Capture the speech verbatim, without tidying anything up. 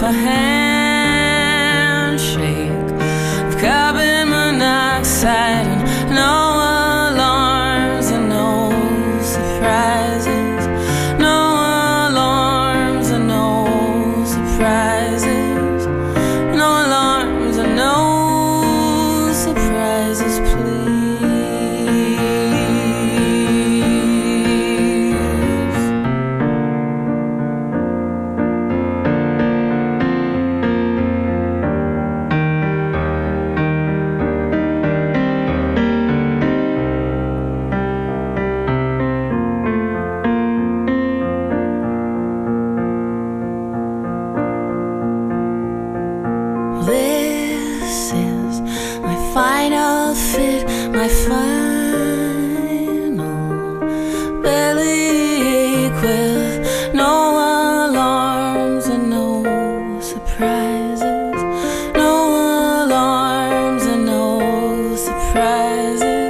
handshake of carbon monoxide, and no alarms and no surprises. No alarms and no surprises. No alarms and no surprises, please. This is my final fit, my final belly ache with no alarms and no surprises. No alarms and no surprises.